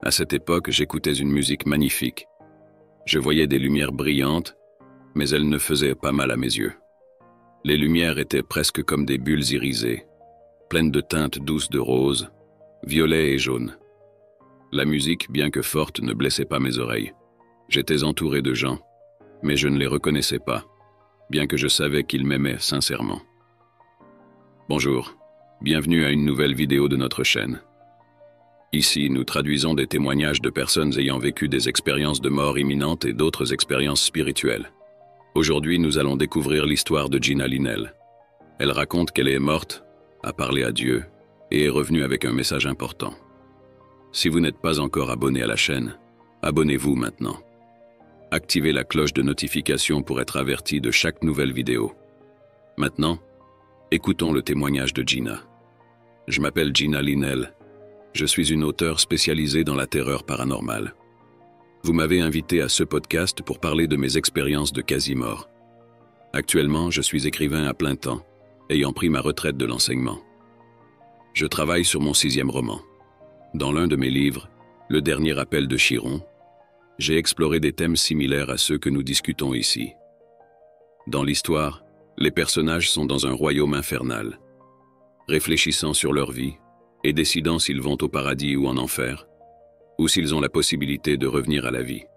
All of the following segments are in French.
À cette époque, j'écoutais une musique magnifique. Je voyais des lumières brillantes, mais elles ne faisaient pas mal à mes yeux. Les lumières étaient presque comme des bulles irisées, pleines de teintes douces de rose, violet et jaune. La musique, bien que forte, ne blessait pas mes oreilles. J'étais entouré de gens, mais je ne les reconnaissais pas, bien que je savais qu'ils m'aimaient sincèrement. Bonjour, bienvenue à une nouvelle vidéo de notre chaîne. Ici, nous traduisons des témoignages de personnes ayant vécu des expériences de mort imminente et d'autres expériences spirituelles. Aujourd'hui, nous allons découvrir l'histoire de Gina Linnell. Elle raconte qu'elle est morte, a parlé à Dieu et est revenue avec un message important. Si vous n'êtes pas encore abonné à la chaîne, abonnez-vous maintenant. Activez la cloche de notification pour être averti de chaque nouvelle vidéo. Maintenant, écoutons le témoignage de Gina. Je m'appelle Gina Linnell. Je suis une auteure spécialisée dans la terreur paranormale. Vous m'avez invité à ce podcast pour parler de mes expériences de quasi-mort. Actuellement, je suis écrivain à plein temps, ayant pris ma retraite de l'enseignement. Je travaille sur mon 6e roman. Dans l'un de mes livres, Le dernier appel de Chiron, j'ai exploré des thèmes similaires à ceux que nous discutons ici. Dans l'histoire, les personnages sont dans un royaume infernal, réfléchissant sur leur vie et décidant s'ils vont au paradis ou en enfer, ou s'ils ont la possibilité de revenir à la vie.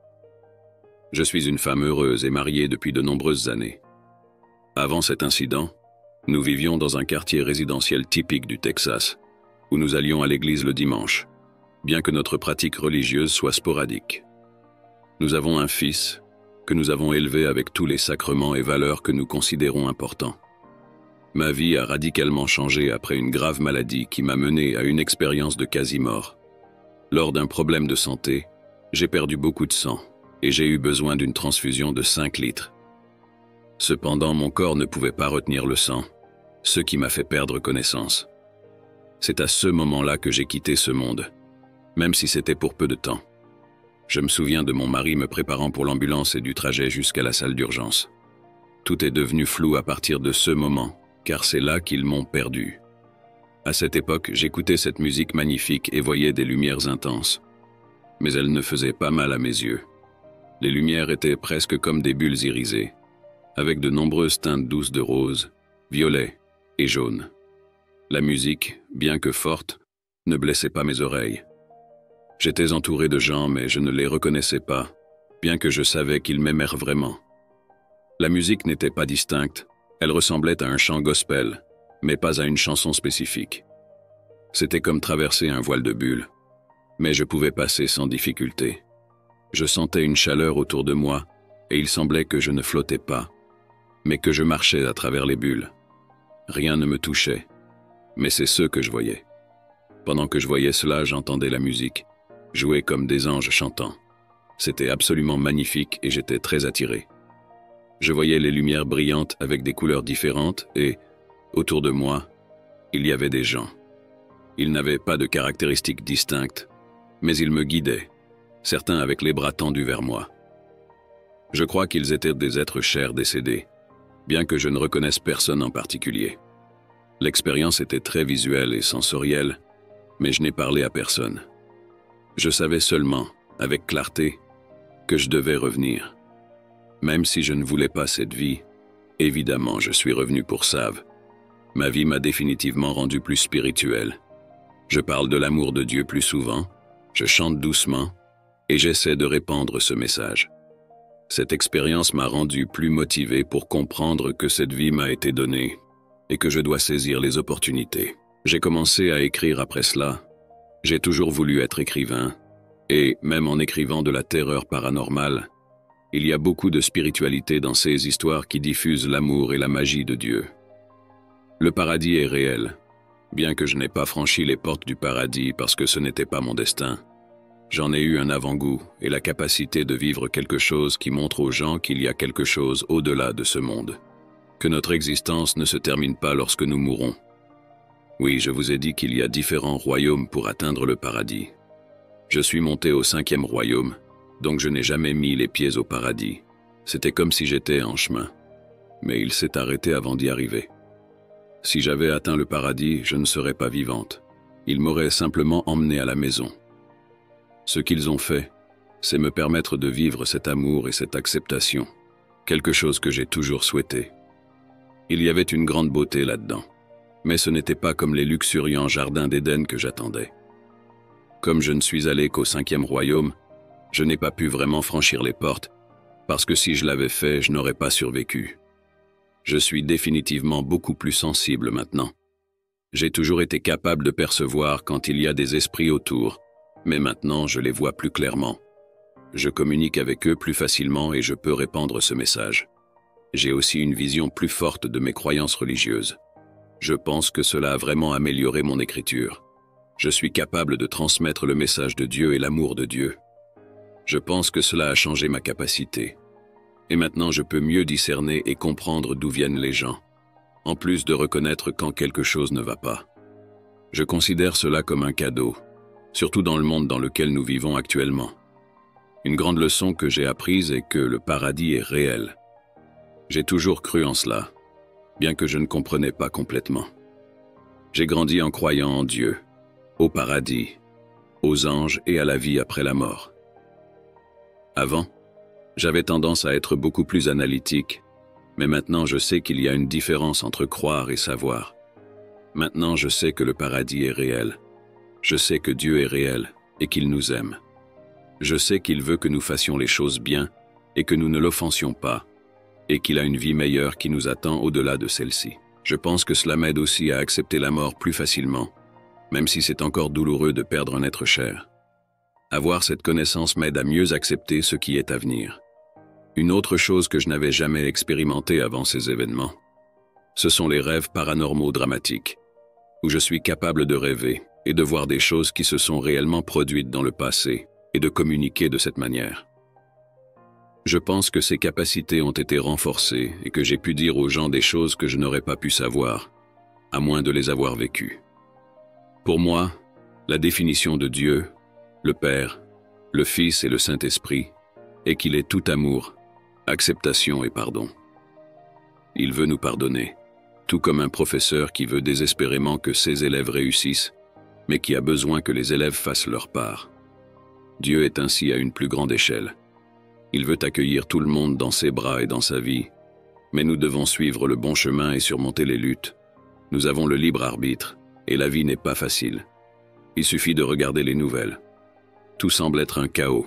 Je suis une femme heureuse et mariée depuis de nombreuses années. Avant cet incident, nous vivions dans un quartier résidentiel typique du Texas, où nous allions à l'église le dimanche, bien que notre pratique religieuse soit sporadique. Nous avons un fils que nous avons élevé avec tous les sacrements et valeurs que nous considérons importants. Ma vie a radicalement changé après une grave maladie qui m'a mené à une expérience de quasi-mort. Lors d'un problème de santé, j'ai perdu beaucoup de sang et j'ai eu besoin d'une transfusion de 5 litres. Cependant, mon corps ne pouvait pas retenir le sang, ce qui m'a fait perdre connaissance. C'est à ce moment-là que j'ai quitté ce monde, même si c'était pour peu de temps. Je me souviens de mon mari me préparant pour l'ambulance et du trajet jusqu'à la salle d'urgence. Tout est devenu flou à partir de ce moment, car c'est là qu'ils m'ont perdu. À cette époque, j'écoutais cette musique magnifique et voyais des lumières intenses. Mais elles ne faisaient pas mal à mes yeux. Les lumières étaient presque comme des bulles irisées, avec de nombreuses teintes douces de rose, violet et jaune. La musique, bien que forte, ne blessait pas mes oreilles. J'étais entouré de gens, mais je ne les reconnaissais pas, bien que je savais qu'ils m'aimèrent vraiment. La musique n'était pas distincte, elle ressemblait à un chant gospel, mais pas à une chanson spécifique. C'était comme traverser un voile de bulles, mais je pouvais passer sans difficulté. Je sentais une chaleur autour de moi, et il semblait que je ne flottais pas, mais que je marchais à travers les bulles. Rien ne me touchait, mais c'est ce que je voyais. Pendant que je voyais cela, j'entendais la musique, jouer comme des anges chantants. C'était absolument magnifique et j'étais très attiré. Je voyais les lumières brillantes avec des couleurs différentes et, autour de moi, il y avait des gens. Ils n'avaient pas de caractéristiques distinctes, mais ils me guidaient, certains avec les bras tendus vers moi. Je crois qu'ils étaient des êtres chers décédés, bien que je ne reconnaisse personne en particulier. L'expérience était très visuelle et sensorielle, mais je n'ai parlé à personne. Je savais seulement, avec clarté, que je devais revenir. Même si je ne voulais pas cette vie, évidemment je suis revenu pour Save. Ma vie m'a définitivement rendu plus spirituel. Je parle de l'amour de Dieu plus souvent, je chante doucement, et j'essaie de répandre ce message. Cette expérience m'a rendu plus motivé pour comprendre que cette vie m'a été donnée, et que je dois saisir les opportunités. J'ai commencé à écrire après cela. J'ai toujours voulu être écrivain, et même en écrivant de la terreur paranormale, il y a beaucoup de spiritualité dans ces histoires qui diffusent l'amour et la magie de Dieu. Le paradis est réel, bien que je n'ai pas franchi les portes du paradis parce que ce n'était pas mon destin. J'en ai eu un avant-goût et la capacité de vivre quelque chose qui montre aux gens qu'il y a quelque chose au-delà de ce monde, que notre existence ne se termine pas lorsque nous mourrons. Oui, je vous ai dit qu'il y a différents royaumes pour atteindre le paradis. Je suis monté au 5e royaume, donc je n'ai jamais mis les pieds au paradis. C'était comme si j'étais en chemin, mais il s'est arrêté avant d'y arriver. Si j'avais atteint le paradis, je ne serais pas vivante. Il m'aurait simplement emmenée à la maison. Ce qu'ils ont fait, c'est me permettre de vivre cet amour et cette acceptation, quelque chose que j'ai toujours souhaité. Il y avait une grande beauté là-dedans, mais ce n'était pas comme les luxuriants jardins d'Éden que j'attendais. Comme je ne suis allé qu'au 5e royaume, je n'ai pas pu vraiment franchir les portes, parce que si je l'avais fait, je n'aurais pas survécu. Je suis définitivement beaucoup plus sensible maintenant. J'ai toujours été capable de percevoir quand il y a des esprits autour, mais maintenant je les vois plus clairement. Je communique avec eux plus facilement et je peux répandre ce message. J'ai aussi une vision plus forte de mes croyances religieuses. Je pense que cela a vraiment amélioré mon écriture. Je suis capable de transmettre le message de Dieu et l'amour de Dieu. Je pense que cela a changé ma capacité. Et maintenant je peux mieux discerner et comprendre d'où viennent les gens, en plus de reconnaître quand quelque chose ne va pas. Je considère cela comme un cadeau, surtout dans le monde dans lequel nous vivons actuellement. Une grande leçon que j'ai apprise est que le paradis est réel. J'ai toujours cru en cela, bien que je ne comprenais pas complètement. J'ai grandi en croyant en Dieu, au paradis, aux anges et à la vie après la mort. Avant, j'avais tendance à être beaucoup plus analytique, mais maintenant je sais qu'il y a une différence entre croire et savoir. Maintenant je sais que le paradis est réel. Je sais que Dieu est réel et qu'il nous aime. Je sais qu'il veut que nous fassions les choses bien et que nous ne l'offensions pas, et qu'il a une vie meilleure qui nous attend au-delà de celle-ci. Je pense que cela m'aide aussi à accepter la mort plus facilement, même si c'est encore douloureux de perdre un être cher. Avoir cette connaissance m'aide à mieux accepter ce qui est à venir. Une autre chose que je n'avais jamais expérimentée avant ces événements, ce sont les rêves paranormaux dramatiques, où je suis capable de rêver et de voir des choses qui se sont réellement produites dans le passé et de communiquer de cette manière. Je pense que ces capacités ont été renforcées et que j'ai pu dire aux gens des choses que je n'aurais pas pu savoir, à moins de les avoir vécues. Pour moi, la définition de Dieu, le Père, le Fils et le Saint-Esprit, est qu'il est tout amour, acceptation et pardon. Il veut nous pardonner, tout comme un professeur qui veut désespérément que ses élèves réussissent, mais qui a besoin que les élèves fassent leur part. Dieu est ainsi à une plus grande échelle. Il veut accueillir tout le monde dans ses bras et dans sa vie, mais nous devons suivre le bon chemin et surmonter les luttes. Nous avons le libre arbitre, et la vie n'est pas facile. Il suffit de regarder les nouvelles. Tout semble être un chaos.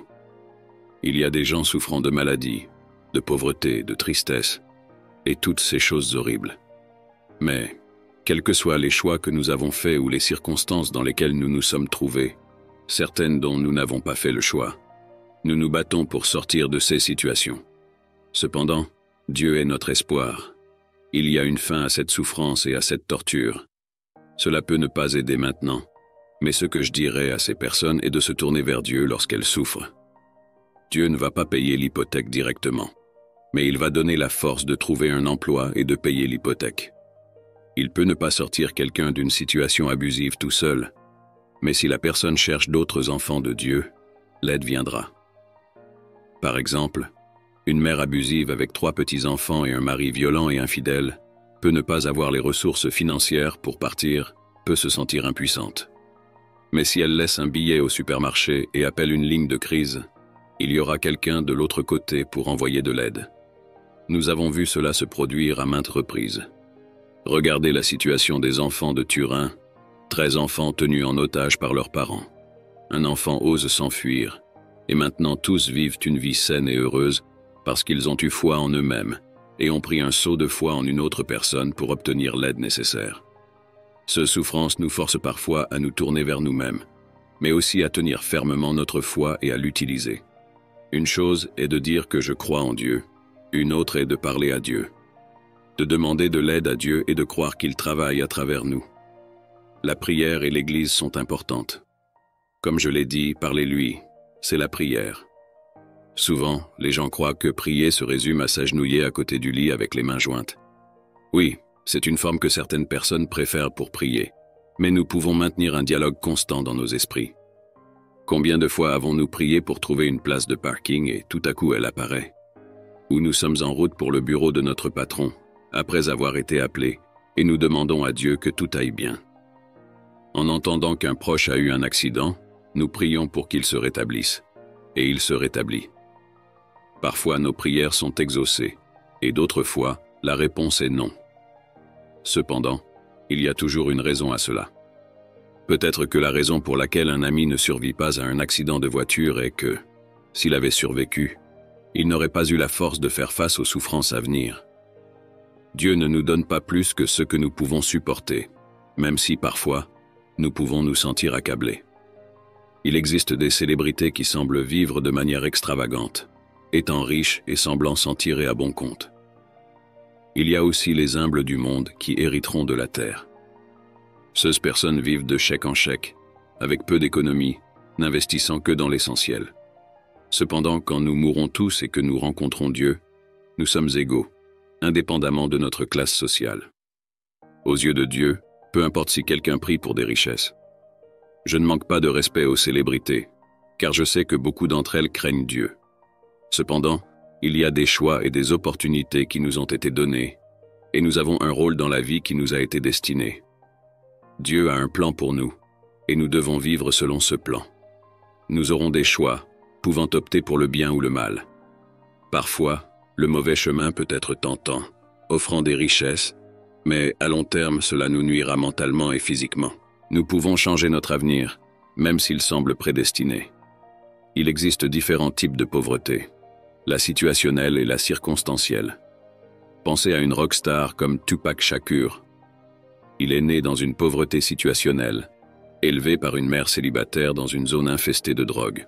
Il y a des gens souffrant de maladies, de pauvreté, de tristesse, et toutes ces choses horribles. Mais, quels que soient les choix que nous avons faits ou les circonstances dans lesquelles nous nous sommes trouvés, certaines dont nous n'avons pas fait le choix, nous nous battons pour sortir de ces situations. Cependant, Dieu est notre espoir. Il y a une fin à cette souffrance et à cette torture. Cela peut ne pas aider maintenant, mais ce que je dirais à ces personnes est de se tourner vers Dieu lorsqu'elles souffrent. Dieu ne va pas payer l'hypothèque directement, mais il va donner la force de trouver un emploi et de payer l'hypothèque. Il peut ne pas sortir quelqu'un d'une situation abusive tout seul, mais si la personne cherche d'autres enfants de Dieu, l'aide viendra. Par exemple, une mère abusive avec 3 petits-enfants et un mari violent et infidèle peut ne pas avoir les ressources financières pour partir, peut se sentir impuissante. Mais si elle laisse un billet au supermarché et appelle une ligne de crise, il y aura quelqu'un de l'autre côté pour envoyer de l'aide. Nous avons vu cela se produire à maintes reprises. Regardez la situation des enfants de Turin, 13 enfants tenus en otage par leurs parents. Un enfant ose s'enfuir, et maintenant tous vivent une vie saine et heureuse parce qu'ils ont eu foi en eux-mêmes et ont pris un saut de foi en une autre personne pour obtenir l'aide nécessaire. Cette souffrance nous force parfois à nous tourner vers nous-mêmes, mais aussi à tenir fermement notre foi et à l'utiliser. Une chose est de dire que je crois en Dieu, une autre est de parler à Dieu, de demander de l'aide à Dieu et de croire qu'il travaille à travers nous. La prière et l'Église sont importantes. Comme je l'ai dit, parlez-lui, c'est la prière. Souvent, les gens croient que prier se résume à s'agenouiller à côté du lit avec les mains jointes. Oui, c'est une forme que certaines personnes préfèrent pour prier, mais nous pouvons maintenir un dialogue constant dans nos esprits. Combien de fois avons-nous prié pour trouver une place de parking et tout à coup elle apparaît? Ou nous sommes en route pour le bureau de notre patron, après avoir été appelés, et nous demandons à Dieu que tout aille bien. En entendant qu'un proche a eu un accident, nous prions pour qu'il se rétablisse, et il se rétablit. Parfois nos prières sont exaucées, et d'autres fois, la réponse est non. Cependant, il y a toujours une raison à cela. Peut-être que la raison pour laquelle un ami ne survit pas à un accident de voiture est que, s'il avait survécu, il n'aurait pas eu la force de faire face aux souffrances à venir. Dieu ne nous donne pas plus que ce que nous pouvons supporter, même si parfois, nous pouvons nous sentir accablés. Il existe des célébrités qui semblent vivre de manière extravagante, étant riches et semblant s'en tirer à bon compte. Il y a aussi les humbles du monde qui hériteront de la terre. Ces personnes vivent de chèque en chèque, avec peu d'économies, n'investissant que dans l'essentiel. Cependant, quand nous mourrons tous et que nous rencontrons Dieu, nous sommes égaux, indépendamment de notre classe sociale. Aux yeux de Dieu, peu importe si quelqu'un prie pour des richesses. Je ne manque pas de respect aux célébrités, car je sais que beaucoup d'entre elles craignent Dieu. Cependant, il y a des choix et des opportunités qui nous ont été donnés, et nous avons un rôle dans la vie qui nous a été destiné. Dieu a un plan pour nous, et nous devons vivre selon ce plan. Nous aurons des choix, pouvant opter pour le bien ou le mal. Parfois, le mauvais chemin peut être tentant, offrant des richesses, mais à long terme, cela nous nuira mentalement et physiquement. Nous pouvons changer notre avenir, même s'il semble prédestiné. Il existe différents types de pauvreté, la situationnelle et la circonstancielle. Pensez à une rockstar comme Tupac Shakur. Il est né dans une pauvreté situationnelle, élevé par une mère célibataire dans une zone infestée de drogue.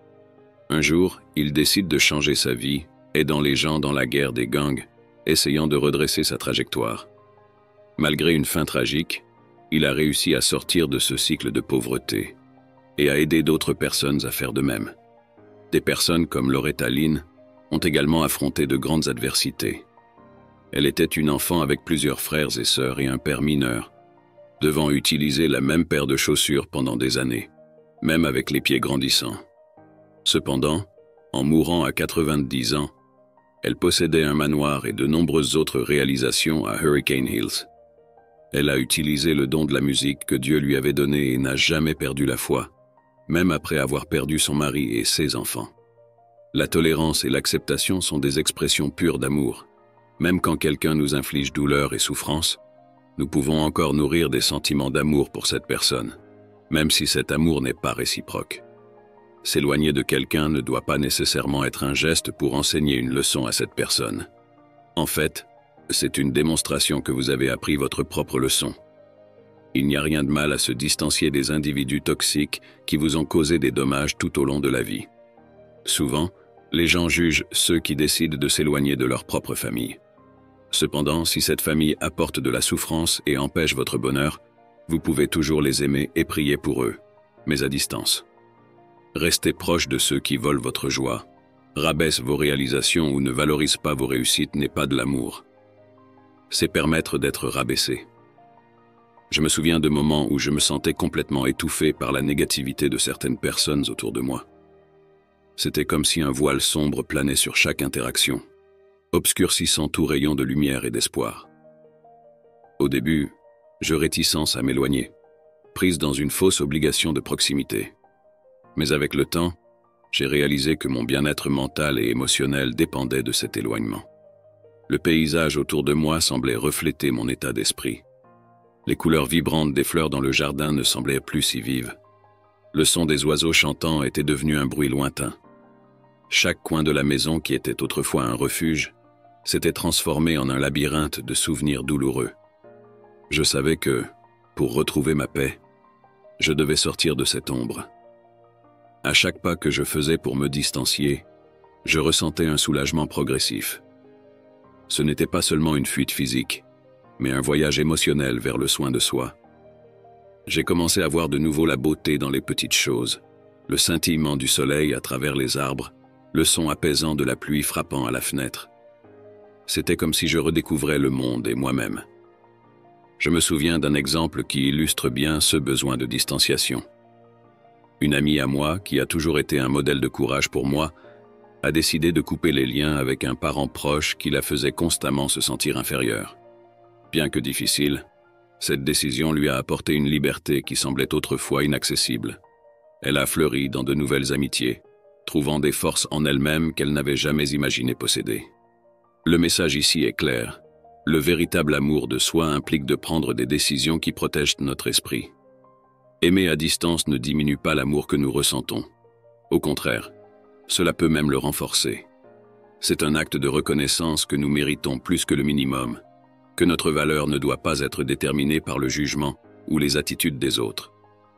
Un jour, il décide de changer sa vie, aidant les gens dans la guerre des gangs, essayant de redresser sa trajectoire. Malgré une fin tragique, il a réussi à sortir de ce cycle de pauvreté et à aider d'autres personnes à faire de même. Des personnes comme Loretta Lynn ont également affronté de grandes adversités. Elle était une enfant avec plusieurs frères et sœurs et un père mineur, devant utiliser la même paire de chaussures pendant des années, même avec les pieds grandissants. Cependant, en mourant à 90 ans, elle possédait un manoir et de nombreuses autres réalisations à Hurricane Hills. Elle a utilisé le don de la musique que Dieu lui avait donné et n'a jamais perdu la foi, même après avoir perdu son mari et ses enfants. La tolérance et l'acceptation sont des expressions pures d'amour. Même quand quelqu'un nous inflige douleur et souffrance, nous pouvons encore nourrir des sentiments d'amour pour cette personne, même si cet amour n'est pas réciproque. S'éloigner de quelqu'un ne doit pas nécessairement être un geste pour enseigner une leçon à cette personne. En fait, c'est une démonstration que vous avez appris votre propre leçon. Il n'y a rien de mal à se distancier des individus toxiques qui vous ont causé des dommages tout au long de la vie. Souvent, les gens jugent ceux qui décident de s'éloigner de leur propre famille. Cependant, si cette famille apporte de la souffrance et empêche votre bonheur, vous pouvez toujours les aimer et prier pour eux, mais à distance. Rester proche de ceux qui volent votre joie, rabaissent vos réalisations ou ne valorisent pas vos réussites n'est pas de l'amour. C'est permettre d'être rabaissé. Je me souviens de moments où je me sentais complètement étouffé par la négativité de certaines personnes autour de moi. C'était comme si un voile sombre planait sur chaque interaction, obscurcissant tout rayon de lumière et d'espoir. Au début, j'eus réticence à m'éloigner, prise dans une fausse obligation de proximité. Mais avec le temps, j'ai réalisé que mon bien-être mental et émotionnel dépendait de cet éloignement. Le paysage autour de moi semblait refléter mon état d'esprit. Les couleurs vibrantes des fleurs dans le jardin ne semblaient plus si vives. Le son des oiseaux chantants était devenu un bruit lointain. Chaque coin de la maison, qui était autrefois un refuge, s'était transformé en un labyrinthe de souvenirs douloureux. Je savais que, pour retrouver ma paix, je devais sortir de cette ombre. À chaque pas que je faisais pour me distancier, je ressentais un soulagement progressif. Ce n'était pas seulement une fuite physique, mais un voyage émotionnel vers le soin de soi. J'ai commencé à voir de nouveau la beauté dans les petites choses, le scintillement du soleil à travers les arbres, le son apaisant de la pluie frappant à la fenêtre. C'était comme si je redécouvrais le monde et moi-même. Je me souviens d'un exemple qui illustre bien ce besoin de distanciation. Une amie à moi, qui a toujours été un modèle de courage pour moi, a décidé de couper les liens avec un parent proche qui la faisait constamment se sentir inférieure. Bien que difficile, cette décision lui a apporté une liberté qui semblait autrefois inaccessible. Elle a fleuri dans de nouvelles amitiés, trouvant des forces en elle-même qu'elle n'avait jamais imaginé posséder. Le message ici est clair. Le véritable amour de soi implique de prendre des décisions qui protègent notre esprit. Aimer à distance ne diminue pas l'amour que nous ressentons. Au contraire, cela peut même le renforcer. C'est un acte de reconnaissance que nous méritons plus que le minimum, que notre valeur ne doit pas être déterminée par le jugement ou les attitudes des autres.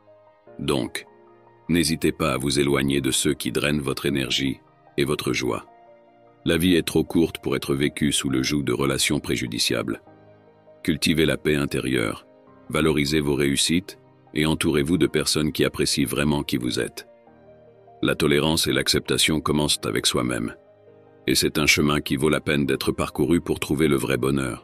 Donc, n'hésitez pas à vous éloigner de ceux qui drainent votre énergie et votre joie. La vie est trop courte pour être vécue sous le joug de relations préjudiciables. Cultivez la paix intérieure, valorisez vos réussites et entourez-vous de personnes qui apprécient vraiment qui vous êtes. La tolérance et l'acceptation commencent avec soi-même. Et c'est un chemin qui vaut la peine d'être parcouru pour trouver le vrai bonheur.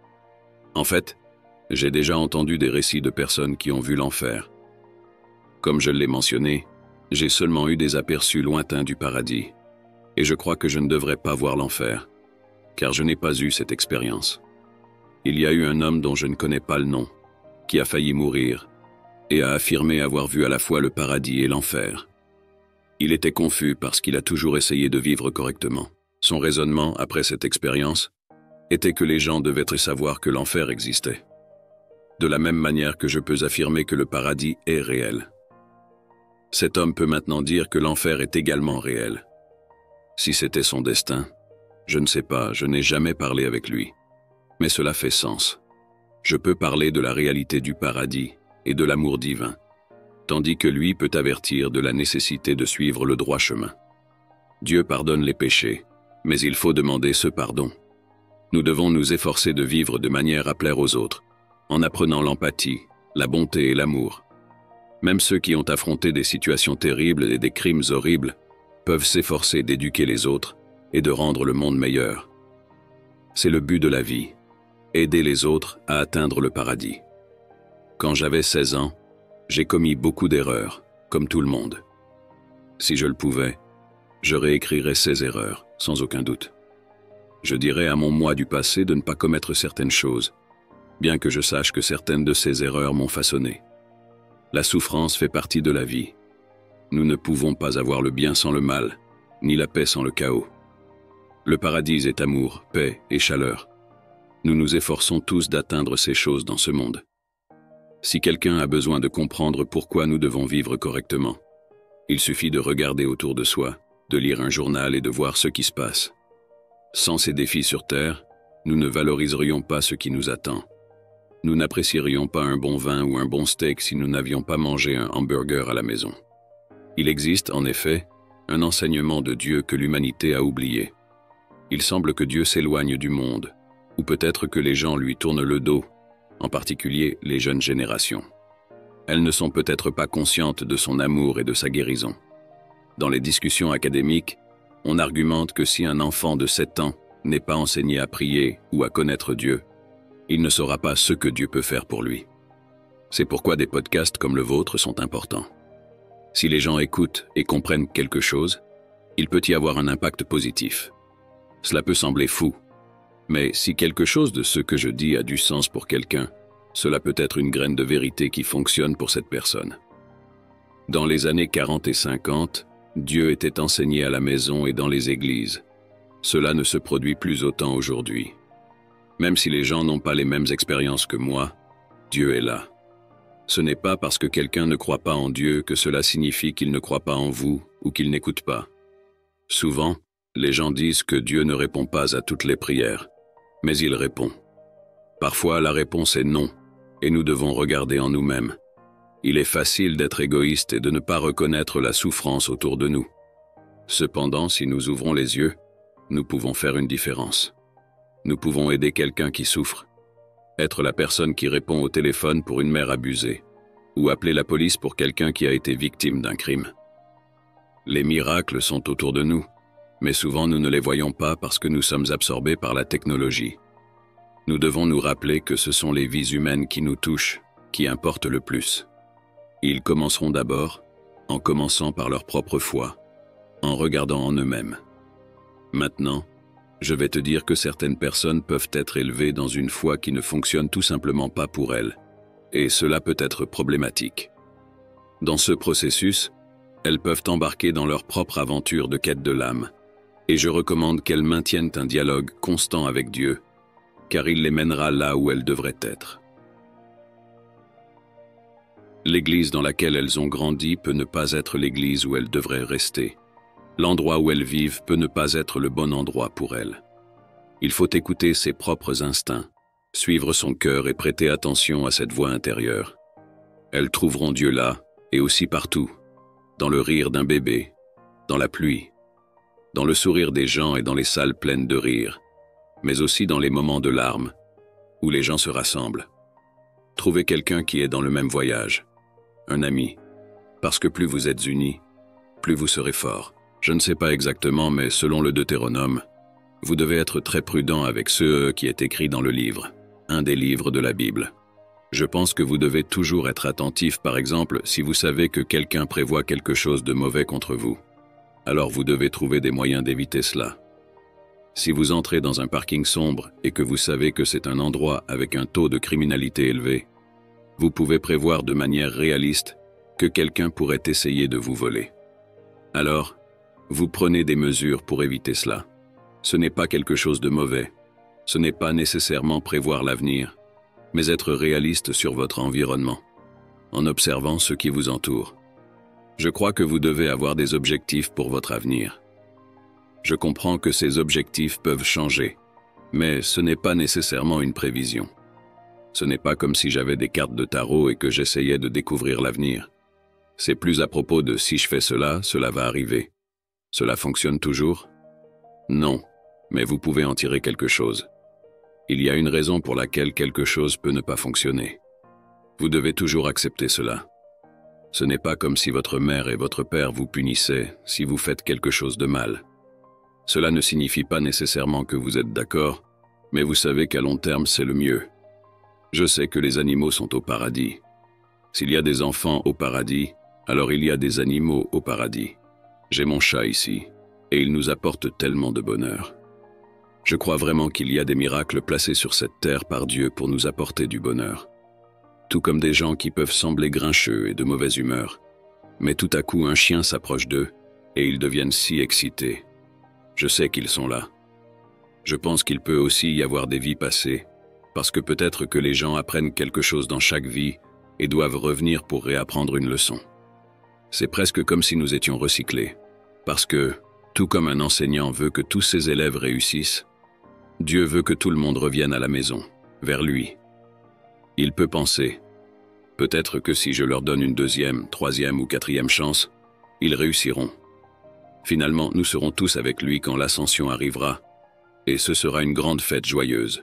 En fait, j'ai déjà entendu des récits de personnes qui ont vu l'enfer. Comme je l'ai mentionné, j'ai seulement eu des aperçus lointains du paradis. Et je crois que je ne devrais pas voir l'enfer, car je n'ai pas eu cette expérience. Il y a eu un homme dont je ne connais pas le nom, qui a failli mourir, et a affirmé avoir vu à la fois le paradis et l'enfer. Il était confus parce qu'il a toujours essayé de vivre correctement. Son raisonnement, après cette expérience, était que les gens devaient savoir que l'enfer existait. De la même manière que je peux affirmer que le paradis est réel. Cet homme peut maintenant dire que l'enfer est également réel. Si c'était son destin, je ne sais pas, je n'ai jamais parlé avec lui. Mais cela fait sens. Je peux parler de la réalité du paradis et de l'amour divin, tandis que lui peut avertir de la nécessité de suivre le droit chemin. Dieu pardonne les péchés, mais il faut demander ce pardon. Nous devons nous efforcer de vivre de manière à plaire aux autres, en apprenant l'empathie, la bonté et l'amour. Même ceux qui ont affronté des situations terribles et des crimes horribles peuvent s'efforcer d'éduquer les autres et de rendre le monde meilleur. C'est le but de la vie, aider les autres à atteindre le paradis. Quand j'avais 16 ans, j'ai commis beaucoup d'erreurs, comme tout le monde. Si je le pouvais, je réécrirais ces erreurs, sans aucun doute. Je dirais à mon moi du passé de ne pas commettre certaines choses, bien que je sache que certaines de ces erreurs m'ont façonné. La souffrance fait partie de la vie. Nous ne pouvons pas avoir le bien sans le mal, ni la paix sans le chaos. Le paradis est amour, paix et chaleur. Nous nous efforçons tous d'atteindre ces choses dans ce monde. Si quelqu'un a besoin de comprendre pourquoi nous devons vivre correctement, il suffit de regarder autour de soi, de lire un journal et de voir ce qui se passe. Sans ces défis sur Terre, nous ne valoriserions pas ce qui nous attend. Nous n'apprécierions pas un bon vin ou un bon steak si nous n'avions pas mangé un hamburger à la maison. Il existe, en effet, un enseignement de Dieu que l'humanité a oublié. Il semble que Dieu s'éloigne du monde, ou peut-être que les gens lui tournent le dos, en particulier les jeunes générations. Elles ne sont peut-être pas conscientes de son amour et de sa guérison. Dans les discussions académiques, on argumente que si un enfant de 7 ans n'est pas enseigné à prier ou à connaître Dieu, il ne saura pas ce que Dieu peut faire pour lui. C'est pourquoi des podcasts comme le vôtre sont importants. Si les gens écoutent et comprennent quelque chose, il peut y avoir un impact positif. Cela peut sembler fou, mais si quelque chose de ce que je dis a du sens pour quelqu'un, cela peut être une graine de vérité qui fonctionne pour cette personne. Dans les années 40 et 50, Dieu était enseigné à la maison et dans les églises. Cela ne se produit plus autant aujourd'hui. Même si les gens n'ont pas les mêmes expériences que moi, Dieu est là. Ce n'est pas parce que quelqu'un ne croit pas en Dieu que cela signifie qu'il ne croit pas en vous ou qu'il n'écoute pas. Souvent, les gens disent que Dieu ne répond pas à toutes les prières, mais il répond. Parfois, la réponse est non, et nous devons regarder en nous-mêmes. Il est facile d'être égoïste et de ne pas reconnaître la souffrance autour de nous. Cependant, si nous ouvrons les yeux, nous pouvons faire une différence. Nous pouvons aider quelqu'un qui souffre, être la personne qui répond au téléphone pour une mère abusée, ou appeler la police pour quelqu'un qui a été victime d'un crime. Les miracles sont autour de nous, mais souvent nous ne les voyons pas parce que nous sommes absorbés par la technologie. Nous devons nous rappeler que ce sont les vies humaines qui nous touchent, qui importent le plus. Ils commenceront d'abord, en commençant par leur propre foi, en regardant en eux-mêmes. Maintenant, je vais te dire que certaines personnes peuvent être élevées dans une foi qui ne fonctionne tout simplement pas pour elles, et cela peut être problématique. Dans ce processus, Elles peuvent embarquer dans leur propre aventure de quête de l'âme, et je recommande qu'elles maintiennent un dialogue constant avec Dieu, car il les mènera là où elles devraient être. L'église dans laquelle elles ont grandi peut ne pas être l'église où elles devraient rester. L'endroit où elles vivent peut ne pas être le bon endroit pour elles. Il faut écouter ses propres instincts, suivre son cœur et prêter attention à cette voix intérieure. Elles trouveront Dieu là, et aussi partout, dans le rire d'un bébé, dans la pluie, dans le sourire des gens et dans les salles pleines de rire, mais aussi dans les moments de larmes, où les gens se rassemblent. Trouvez quelqu'un qui est dans le même voyage, un ami, parce que plus vous êtes unis, plus vous serez forts. Je ne sais pas exactement, mais selon le Deutéronome, vous devez être très prudent avec ce qui est écrit dans le livre, un des livres de la Bible. Je pense que vous devez toujours être attentif, par exemple, si vous savez que quelqu'un prévoit quelque chose de mauvais contre vous. Alors vous devez trouver des moyens d'éviter cela. Si vous entrez dans un parking sombre et que vous savez que c'est un endroit avec un taux de criminalité élevé, vous pouvez prévoir de manière réaliste que quelqu'un pourrait essayer de vous voler. Alors, vous prenez des mesures pour éviter cela. Ce n'est pas quelque chose de mauvais. Ce n'est pas nécessairement prévoir l'avenir, mais être réaliste sur votre environnement, en observant ce qui vous entoure. Je crois que vous devez avoir des objectifs pour votre avenir. Je comprends que ces objectifs peuvent changer, mais ce n'est pas nécessairement une prévision. Ce n'est pas comme si j'avais des cartes de tarot et que j'essayais de découvrir l'avenir. C'est plus à propos de si je fais cela, cela va arriver. Cela fonctionne toujours? Non, mais vous pouvez en tirer quelque chose. Il y a une raison pour laquelle quelque chose peut ne pas fonctionner. Vous devez toujours accepter cela. Ce n'est pas comme si votre mère et votre père vous punissaient si vous faites quelque chose de mal. Cela ne signifie pas nécessairement que vous êtes d'accord, mais vous savez qu'à long terme c'est le mieux. Je sais que les animaux sont au paradis. S'il y a des enfants au paradis, alors il y a des animaux au paradis. J'ai mon chat ici, et il nous apporte tellement de bonheur. Je crois vraiment qu'il y a des miracles placés sur cette terre par Dieu pour nous apporter du bonheur. Tout comme des gens qui peuvent sembler grincheux et de mauvaise humeur, mais tout à coup un chien s'approche d'eux, et ils deviennent si excités. Je sais qu'ils sont là. Je pense qu'il peut aussi y avoir des vies passées, parce que peut-être que les gens apprennent quelque chose dans chaque vie et doivent revenir pour réapprendre une leçon. C'est presque comme si nous étions recyclés, parce que, tout comme un enseignant veut que tous ses élèves réussissent, Dieu veut que tout le monde revienne à la maison, vers lui. Il peut penser, peut-être que si je leur donne une deuxième, troisième ou quatrième chance, ils réussiront. Finalement, nous serons tous avec lui quand l'ascension arrivera, et ce sera une grande fête joyeuse.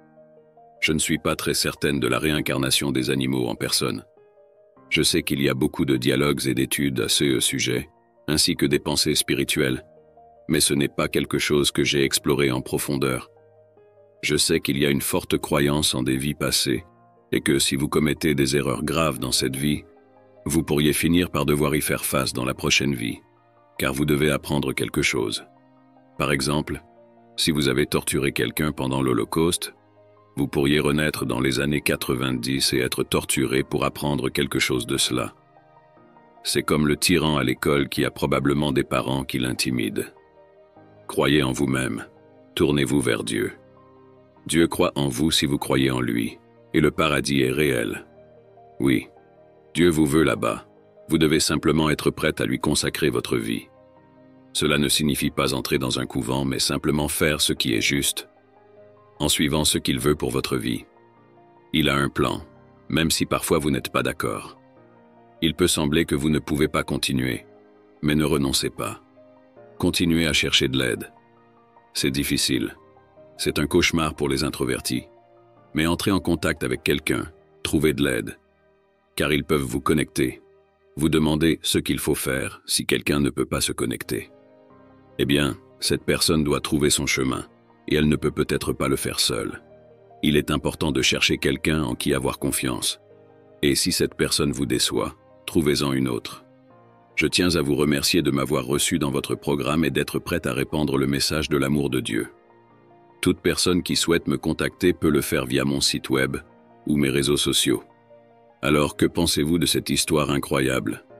Je ne suis pas très certaine de la réincarnation des animaux en personne. Je sais qu'il y a beaucoup de dialogues et d'études à ce sujet, ainsi que des pensées spirituelles, mais ce n'est pas quelque chose que j'ai exploré en profondeur. Je sais qu'il y a une forte croyance en des vies passées, et que si vous commettez des erreurs graves dans cette vie, vous pourriez finir par devoir y faire face dans la prochaine vie, car vous devez apprendre quelque chose. Par exemple, si vous avez torturé quelqu'un pendant l'Holocauste, vous pourriez renaître dans les années 90 et être torturé pour apprendre quelque chose de cela. C'est comme le tyran à l'école qui a probablement des parents qui l'intimident. Croyez en vous-même, tournez-vous vers Dieu. Dieu croit en vous si vous croyez en lui, et le paradis est réel. Oui, Dieu vous veut là-bas. Vous devez simplement être prête à lui consacrer votre vie. Cela ne signifie pas entrer dans un couvent, mais simplement faire ce qui est juste, en suivant ce qu'il veut pour votre vie. Il a un plan, même si parfois vous n'êtes pas d'accord. Il peut sembler que vous ne pouvez pas continuer, mais ne renoncez pas. Continuez à chercher de l'aide. C'est difficile. C'est un cauchemar pour les introvertis. Mais entrez en contact avec quelqu'un, trouvez de l'aide. Car ils peuvent vous connecter. Vous demandez ce qu'il faut faire si quelqu'un ne peut pas se connecter. Eh bien, cette personne doit trouver son chemin, et elle ne peut peut-être pas le faire seule. Il est important de chercher quelqu'un en qui avoir confiance. Et si cette personne vous déçoit, trouvez-en une autre. Je tiens à vous remercier de m'avoir reçu dans votre programme et d'être prête à répandre le message de l'amour de Dieu. Toute personne qui souhaite me contacter peut le faire via mon site web ou mes réseaux sociaux. Alors, que pensez-vous de cette histoire incroyable?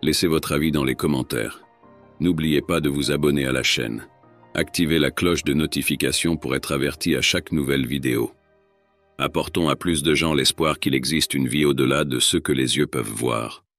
Laissez votre avis dans les commentaires. N'oubliez pas de vous abonner à la chaîne. Activez la cloche de notification pour être averti à chaque nouvelle vidéo. Apportons à plus de gens l'espoir qu'il existe une vie au-delà de ce que les yeux peuvent voir.